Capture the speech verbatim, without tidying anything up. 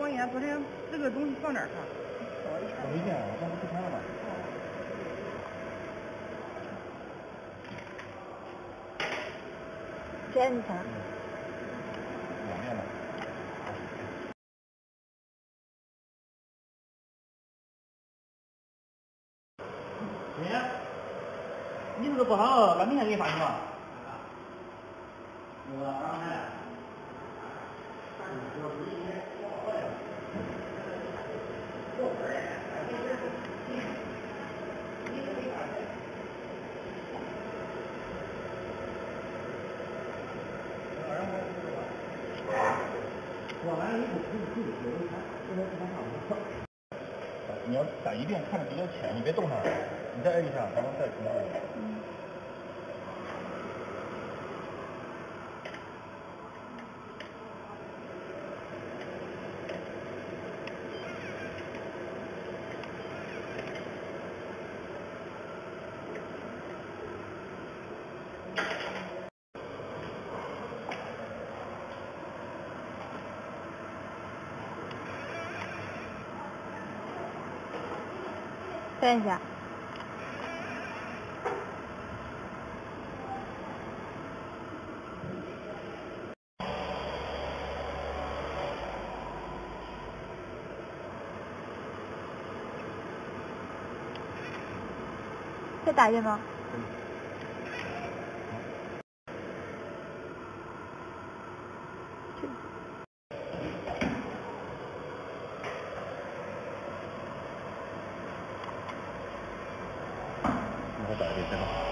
王爷，昨天这个东西放哪儿去？ 我没见，刚不出差了吗？ 真的。 两面了。哎，你这个多少？那明天给你发去吧。那个刚才。说完了以后可以可以可以看，这边不看差不多。你要攒一遍看的比较浅，你别动它，你再摁一下，它能再重复。嗯。 等一下。再打一遍吗？ 你给我打一遍，再打。